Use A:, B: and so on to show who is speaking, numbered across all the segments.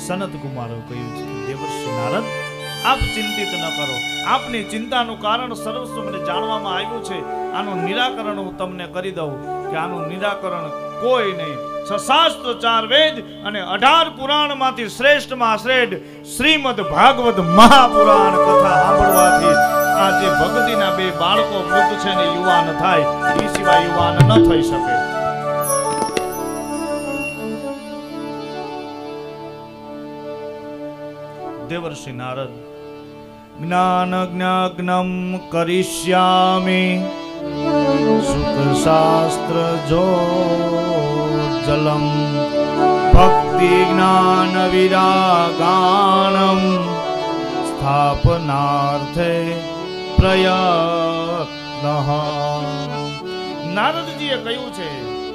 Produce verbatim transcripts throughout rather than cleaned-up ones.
A: સનત કુમારે કહ્યું છે કે દેવર્ષિ નારદ, આપ ચિંતિત ન કરો. આપની ચિંતાનું કારણ સર્વસ્વ મને જાણવામાં આવ્યું છે. આનું નિરાકરણ હું તમને કરી દઉં કે આનું નિરાકરણ કોઈ નહીં. શાસ્ત્ર, ચાર વેદ અને અઢાર પુરાણ માંથી શ્રેષ્ઠમાં શ્રેષ્ઠ શ્રીમદ ભાગવત મહાપુરાણ કથા સાંભળવાથી આ જે ભક્તિના બે બાળકો વૃદ્ધ છે ને યુવાન થાય, એ સિવાય યુવાન ન થઈ શકે. દેવર્ષિ નારદ, જ્ઞાન જ્ઞાગ્નમ કરિષ્યામિ સુખ શાસ્ત્ર જો જલમ ભક્તિ જ્ઞાન વિરાગાણમ સ્થાપનાર્થે પ્રયત્ન. નારદજીએ કહ્યું છે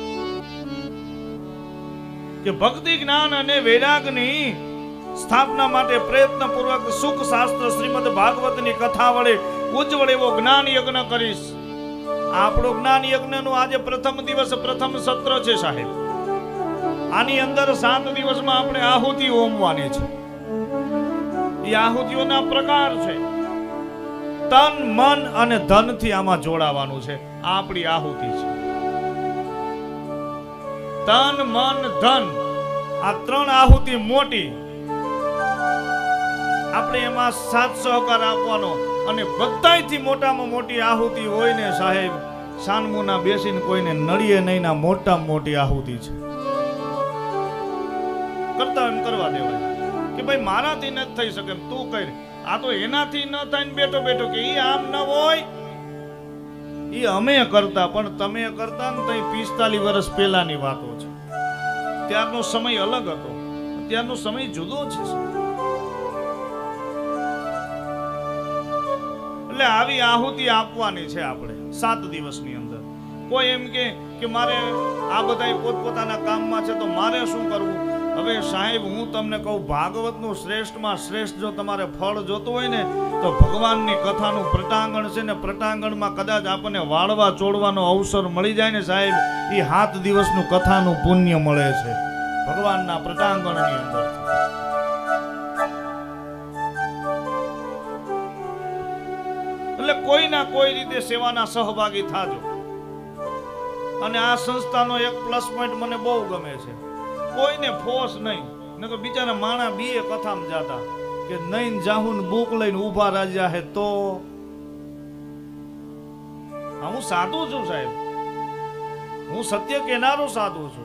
A: કે ભક્તિ જ્ઞાન અને વૈરાગની સ્થાપના માટે પ્રયત્ન પૂર્વક સુખ શાસ્ત્ર શ્રીમદ ભાગવતની કથા વડે ઉજ્જવળ એવો જ્ઞાન યજ્ઞ કરીશ. આપણો જ્ઞાન યજ્ઞ નું આજે પ્રથમ દિવસ, પ્રથમ સત્ર છે સાહેબ. આની અંદર સાત દિવસમાં આપણે આહુતિ હોમવાની છે. એ આહુતિઓના પ્રકાર છે. તન, મન અને ધન થી આમાં જોડાવાનું છે. આ આપણી આહુતિ છે. તન, મન, ધન આ ત્રણ આહુતિ મોટી. આપણે એમાં સાથ સહકાર આપવાનો. અને બધાયથી મોટામાં મોટી આહુતિ હોય ને સાહેબ, સાનમુના બેસીને કોઈને નળીએ નહીં ના મોટામાં મોટી આહુતિ છે. કરતા એમ કરવા દેવાય કે ભાઈ મારાથી નથી થઈ શકે, તું કર. આ તો એનાથી ન થાય ને બેઠો બેઠો કે ઈ આમ ન હોય, ઈ અમે કરતા. પણ તમે કરતા ને તો પિસ્તાલીસ વર્ષ પહેલાની વાતો છે. ત્યારનો સમય અલગ હતો, ત્યારનો સમય જુદો છે. એટલે આવી આહુતિ આપવાની છે આપણે સાત દિવસની અંદર. કોઈ એમ કે કે મારે આ બધા પોતપોતાના કામમાં છે તો મારે શું કરવું? હવે સાહેબ હું તમને કહું, ભાગવતનું શ્રેષ્ઠમાં શ્રેષ્ઠ જો તમારે ફળ જોતું હોય ને તો ભગવાનની કથાનું પ્રટાંગણ છે ને, પ્રટાંગણમાં કદાચ આપણને વાળવા ચોડવાનો અવસર મળી જાય ને સાહેબ, એ સાત દિવસનું કથાનું પુણ્ય મળે છે ભગવાનના પ્રટાંગણની અંદર. એટલે કોઈ ના કોઈ રીતે સેવાના સહભાગી થાજો. અને આ સંસ્થાનો એક પ્લસ પોઈન્ટ મને બહુ ગમે છે, કોઈને ફોર્સ નહીં. નકર બિચારા માણા બીએ કથામાં જાતા કે નહીં જાહુન બુક લઈને ઊભા રાજા હે તો. હું સાધુ છું સાહેબ, હું સત્ય કહેનારો સાધુ છું.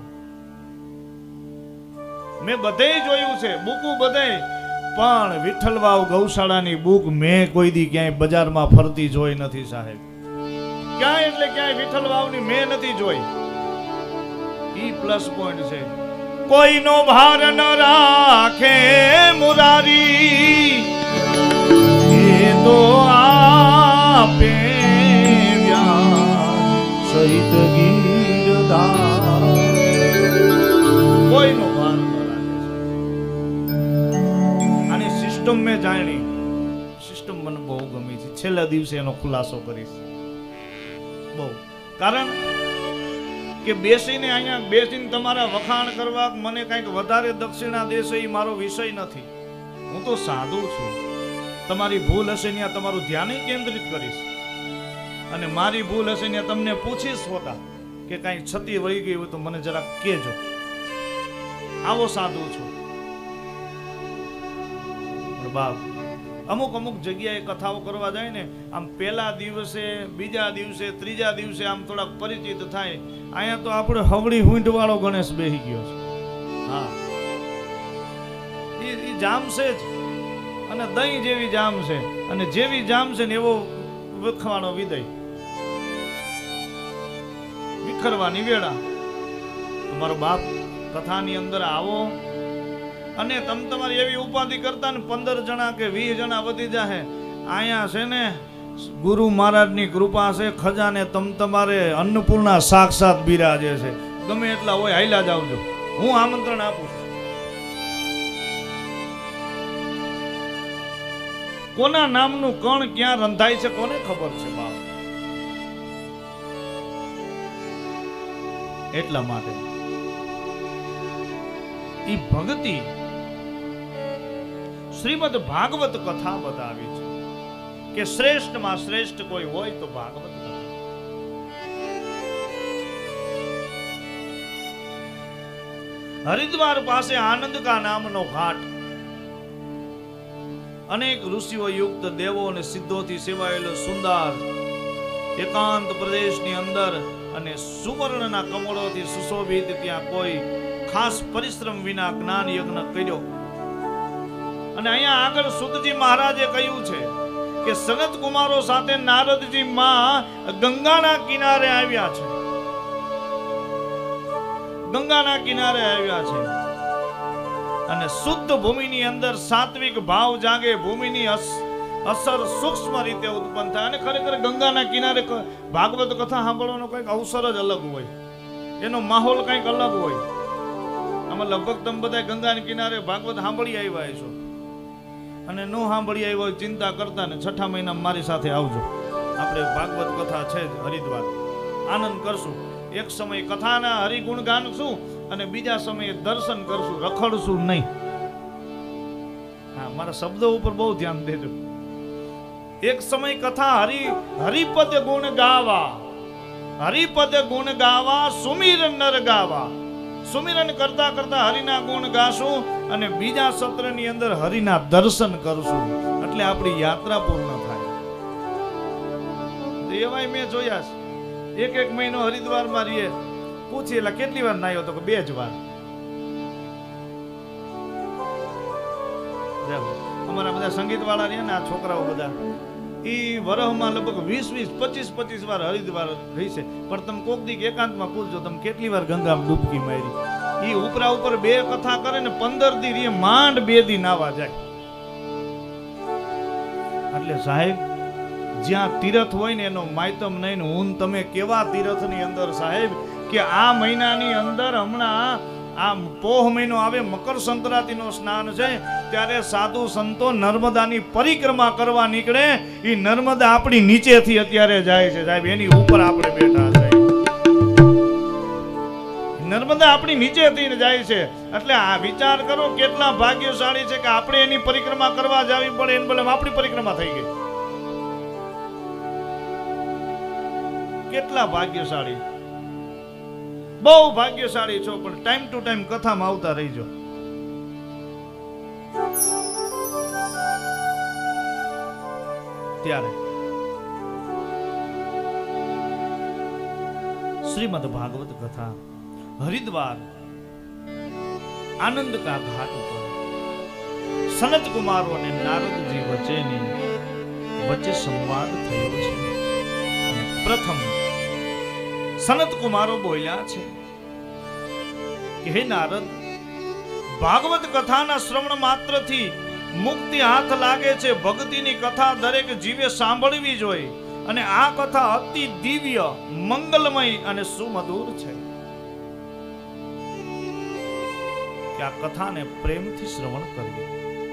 A: મેં બધે જોયું છે, બુકુ બધે, પણ વિઠ્ઠલવાવ ગૌશાળાની બુક મેં કોઈ દી ક્યાંય બજારમાં ફરતી જોઈ નથી સાહેબ. ક્યાંય એટલે ક્યાંય વિઠ્ઠલવાવની મેં નથી જોઈ. ઈ પ્લસ પોઈન્ટ છે. કોઈનો ભાર ન રાખે મુરારી, એ તો આપે વ્યાસ સહિત ગીરધાર. કોઈનો ભાર ન રાખે. આની સિસ્ટમ મેં જાણી, સિસ્ટમ મને બહુ ગમી છે. છેલ્લા દિવસે એનો ખુલાસો કરીશ બહુ. કારણ કે બેસીને અહીંયા બેસીને તમારા વખાણ કરવા, મને કંઈક વધારે દક્ષિણા દેશે એ મારો વિષય નથી. હું તો સાધુ છું. તમારી ભૂલ હશે ત્યાં તમારું ધ્યાન કેન્દ્રિત કરીશ, અને મારી ભૂલ હશે ત્યાં તમને પૂછીશ હોતા કે કાંઈ છતી વળી ગઈ હોય તો મને જરાક કહેજો. આવો સાધુ છું. બાપ અમુક અમુક જગ્યાએ કથાઓ કરવા જાય ને, આમ પહેલા દિવસે, બીજા દિવસે, ત્રીજા દિવસે આમ થોડા પરિચિત થાય. અહીંયા તો આપણે હવળી હુંઠ વાળો ગણેશ બેસી ગયો છે. હા, એ જામશે જ, અને દહીં જેવી જામ છે, અને જેવી જામ છે ને એવો વખવાનો વિદય, વિખરવાની વેળા. તમારો બાપ કથાની અંદર આવો અને તમ તમારી એવી ઉપાધિ કરતા ને પંદર જણા કે વીસ જણા વધી જાય. અહીંયા છે ને ગુરુ મહારાજની કૃપા છે, ખજાને તમ તમારે અન્નપૂર્ણા સાક્ષાત બિરાજે છે. ગમે એટલા હોય હાઈલા જાવજો, હું આમંત્રણ આપું છું. કોના નામનું કણ ક્યાં રંધાય છે કોને ખબર છે બાપ. એટલા માટે ઈ ભક્તિ શ્રીમદ ભાગવત કથા બતાવી છે કે શ્રેષ્ઠમાં શ્રેષ્ઠ કોઈ હોય તો ભાગવત કથા. હરિદ્વાર પાસે આનંદ કા નામનો ઘાટ, અનેક ઋષિઓ યુક્ત દેવો અને સિદ્ધોથી સેવાયેલો સુંદર એકાંત પ્રદેશની અંદર અને સુવર્ણના કમળોથી સુશોભિત ત્યાં કોઈ ખાસ પરિશ્રમ વિના જ્ઞાન યજ્ઞ કર્યો. અને અહીંયા આગળ સુતજી મહારાજે કહ્યું છે કે સનત કુમારો સાથે નારદજી માં ગંગાના કિનારે આવ્યા છે. ગંગાના કિનારે આવ્યા છે અને શુદ્ધ ભૂમિની અંદર સાત્વિક ભાવ જાગે, ભૂમિની અસર સૂક્ષ્મ રીતે ઉત્પન્ન થાય. અને ખરેખર ગંગાના કિનારે ભાગવત કથા સાંભળવાનો કંઈક અવસર જ અલગ હોય, એનો માહોલ કંઈક અલગ હોય. આમાં લગભગ તમે બધા ગંગાના કિનારે ભાગવત સાંભળી આવ્યા છો, અને નો સાંભળી આવ્યા હોય ચિંતા કરતા ને છઠ્ઠા મહિનામાં મારી સાથે આવજો. આપણે ભાગવત કથા છે જ હરિદ્વાર, આનંદ કરશું. એક સમય કથાના હરિગુણ ગાનશું અને બીજા સમયે દર્શન કરશું, રખડશું નહીં. હા, મારા શબ્દો ઉપર બહુ ધ્યાન દેજો. એક સમય કથા હરિ હરિપદ ગુણ ગાવા, હરિપદ ગુણ ગાવા, સુમિરન નર ગાવા. સુમિરન કરતા કરતા હરિના ગુણ ગાશું અને બીજા સત્રની અંદર હરિના દર્શન કરશું, એટલે આપણી યાત્રા પૂર્ણ થાય. એવાય મેં જોયા છે, એક એક મહિનો હરિદ્વારમાં રહીએ, પૂછી એટલે કેટલી વાર નાયો તો કે બે જ વાર. અમારા બધા સંગીત વાળા રહ્યા ને આ છોકરાઓ બધા, એ વરહમાં લગભગ વીસ વીસ પચીસ પચીસ વાર હરિદ્વાર રહી છે. પણ તમે કોક દી એકાંતમાં પૂછજો તમે કેટલી વાર ગંગામાં ડૂબકી મારી. એ ઉપરા ઉપર બે કથા કરે ને પંદર દી રે માંડ બે દી નાવા જાય. એટલે સાહેબ જ્યાં તીરથ હોય ને એનો માયતમ નહીં. હું તમે કેવા તીરથની અંદર સાહેબ કે આ મહિનાની અંદર હમણાં આ પોહ મહિનો આવે, મકર સંક્રાંતિનો સ્નાન છે, ત્યારે સાધુ સંતો નર્મદાની પરિક્રમા કરવા નીકળે. એ નર્મદા આપણી નીચેથી અત્યારે જાય છે સાહેબ, એની ઉપર આપણે બેઠા છે. નર્મદા આપણી નીચેથી જાય છે. એટલે આ વિચાર કરો કેટલા ભાગ્યશાળી છે કે આપણે એની પરિક્રમા કરવા જવી પડે, એને બદલે આપણી પરિક્રમા થઈ ગઈ. કેટલા ભાગ્યશાળી, બહુ ભાગ્યશાળી છો. પણ ટાઈમ ટુ ટાઈમ કથામાં આવતા રહીજો. ત્યારે શ્રીમદ ભાગવત કથા હરિદ્વાર આનંદ કા ઘાટ ઉપર સનત કુમારો અને નારદજી વચ્ચેની વચ્ચે સંવાદ થયો છે. પ્રથમ સનત કુમારો બોલ્યા છે કે હે નારદ, ભાગવત કથાના શ્રવણ માત્રથી મુક્તિ હાથ લાગે છે. ભક્તિની કથા દરેક જીવે સાંભળવી જોઈએ અને આ કથા અતિ દિવ્ય, મંગલમય અને સુમધુર છે. કે આ કથાને પ્રેમથી શ્રવણ કરવી.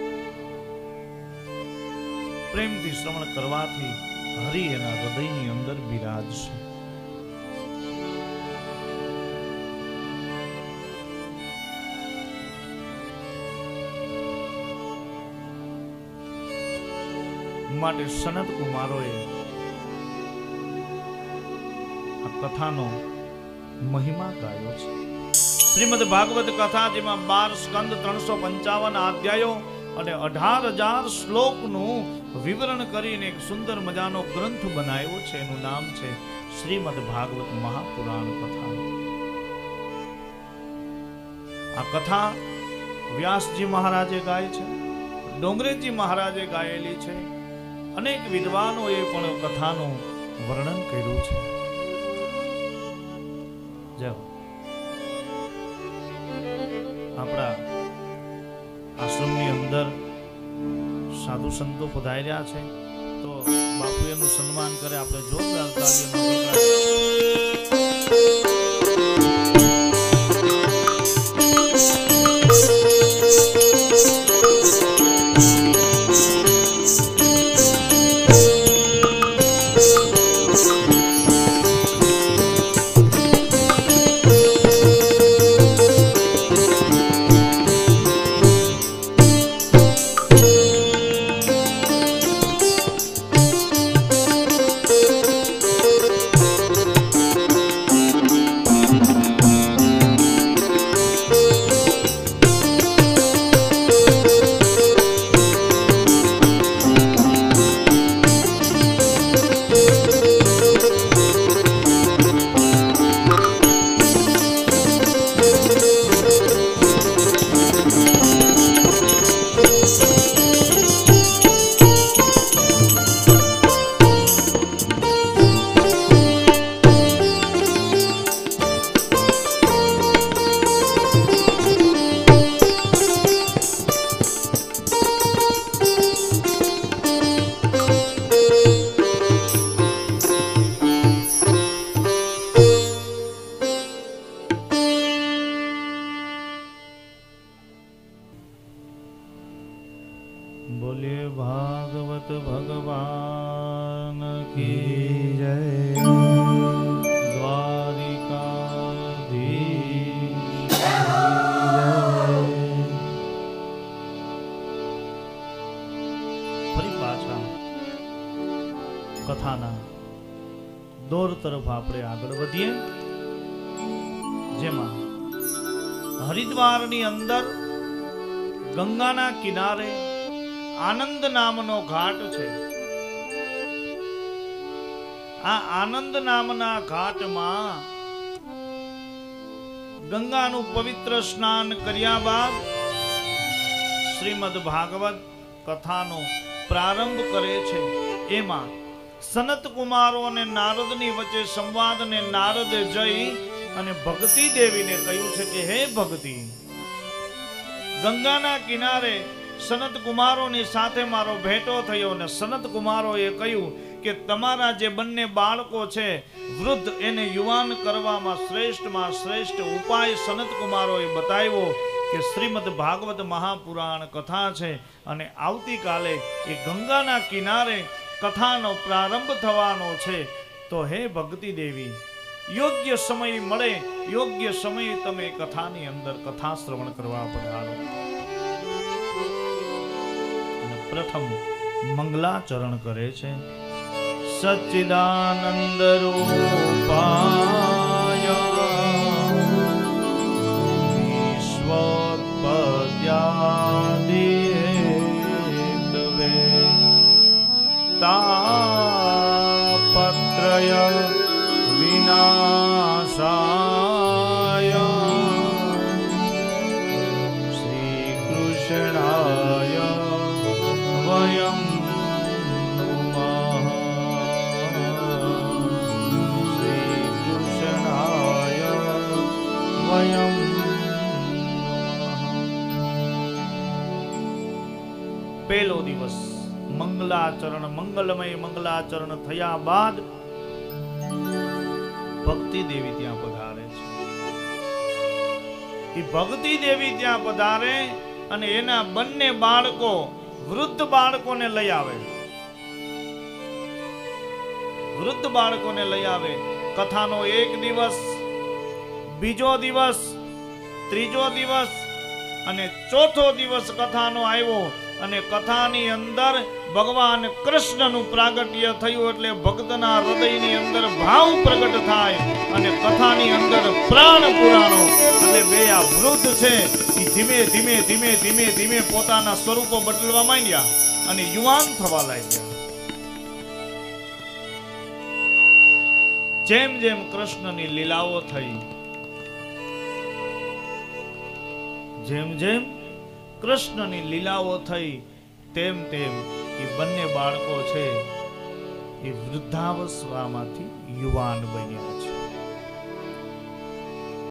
A: પ્રેમથી શ્રવણ કરવાથી હરિ એના હૃદયની અંદર બિરાજશે. માટે સનત કુમારોએ આ કથાનો મહિમા ગાયો છે. શ્રીમદ ભાગવત કથા જેમાં બાર સ્કંદ, ત્રણસો પંચાવન અધ્યાયો અને અઢાર હજાર શ્લોકનું વિવરણ કરીને એક સુંદર મજાનો ગ્રંથ બનાવ્યો છે. એનું નામ છે શ્રીમદ ભાગવત મહાપુરાણ કથા. આ કથા વ્યાસજી મહારાજે ગાય છે, ડોંગરેજી મહારાજે ગાયેલી છે. અનેક વિદ્વાનોએ પણ કથાનું વર્ણન કર્યું છે. આપણા આશ્રમની અંદર સાધુ સંતો પધાર્યા છે, તો બાપુ એનું સન્માન કરે. આપણે જોરદાર તાળીઓનો બોલે ભાગવત ભગવાન કી જય. દ્વારિકાધીશ ફરી પાછા કથાના દોર તરફ આપણે આગળ વધીએ, જેમાં હરિદ્વારની અંદર ગંગાના કિનારે આનંદ નામનો ઘાટ છે. આ આનંદ નામના ઘાટમાં ગંગાનું પવિત્ર સ્નાન કર્યા બાદ શ્રીમદ ભાગવત કથાનો પ્રારંભ કરે છે. એમાં સનત કુમારો અને નારદની વચ્ચે સંવાદને નારદે જઈ અને ભક્તિ દેવીને કહ્યું છે કે હે ભક્તિ, ગંગાના કિનારે સનત કુમારોની સાથે મારો ભેટો થયો અને સનત કુમારોએ કહ્યું કે તમારા જે બંને બાળકો છે વૃદ્ધ એને યુવાન કરવામાં શ્રેષ્ઠમાં શ્રેષ્ઠ ઉપાય સનત કુમારોએ બતાવ્યો કે શ્રીમદ ભાગવત મહાપુરાણ કથા છે અને આવતીકાલે એ ગંગાના કિનારે કથાનો પ્રારંભ થવાનો છે. તો હે ભક્તિ દેવી, યોગ્ય સમય મળે, યોગ્ય સમયે તમે કથાની અંદર કથા શ્રવણ કરવા પધારો. અને પ્રથમ મંગલાચરણ કરે છે. સચ્ચિદાનંદ રૂપાય વિશ્વોત્પત્યાદિહેતવે તાપત્રય વિનાશાય શ્રી કૃષ્ણાય વયમ નમઃ. શ્રી કૃષ્ણાય વયમ નમઃ. પહેલો દિવસ મંગલાચરણ, મંગલમય મંગલાચરણ થયા બાદ ભક્તિ દેવી ત્યાં પધારે છે. એ ભક્તિ દેવી ત્યાં પધારે અને એના બંને બાળકો, વૃદ્ધ બાળકોને લઈ આવે. વૃદ્ધ બાળકોને લઈ આવે. કથાનો એક દિવસ, બીજો દિવસ, ત્રીજો દિવસ અને ચોથો દિવસ કથાનો આવ્યો અને કથાની અંદર ભગવાન કૃષ્ણનું પ્રાગટ્ય થયું. એટલે ભક્તના હૃદયની અંદર ભાવ પ્રગટ થાય અને કથાની અંદર પ્રાણ પુરાણો. એટલે બે આ વૃદ્ધ છે એ ધીમે ધીમે ધીમે ધીમે ધીમે પોતાના સ્વરૂપો બદલવા માંડ્યા અને યુવાન થવા લાગ્યા. જેમ જેમ કૃષ્ણની લીલાઓ થઈ, જેમ જેમ કૃષ્ણની લીલાઓ થઈ તેમ તેમ એ બંને બાળકો છે એ વૃદ્ધાવસ્થામાંથી યુવાન બન્યા.